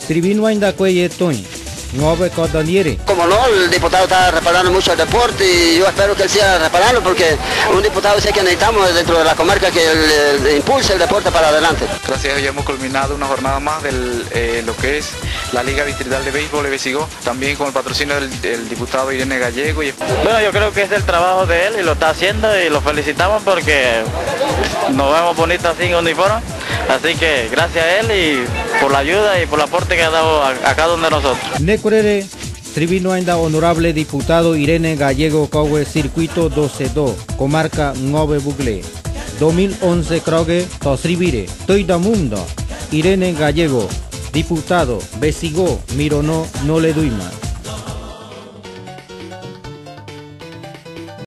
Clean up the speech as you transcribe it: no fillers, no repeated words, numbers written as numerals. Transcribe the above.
Tribino ainda cueye toy, nueve codaniere. Como no, el diputado está reparando mucho el deporte y yo espero que él siga reparando porque un diputado sé que necesitamos dentro de la comarca que impulse el deporte para adelante. Gracias a Dios ya hemos culminado una jornada más de lo que es la Liga Distrital de Béisbol de Besigó, también con el patrocinio del diputado Irene Gallego. Bueno, yo creo que es el trabajo de él y lo está haciendo y lo felicitamos porque nos vemos bonitos así en uniforme. Así que gracias a él y por la ayuda y por el aporte que ha dado a cada uno de nosotros. Necurere, tribino ainda honorable diputado Irene Gallego Cogue Circuito 12-2, comarca 9 Bugle. 2011 Crogue, Tosribire, Toida Mundo, Irene Gallego, diputado, Besigó, Mironó, no le duima.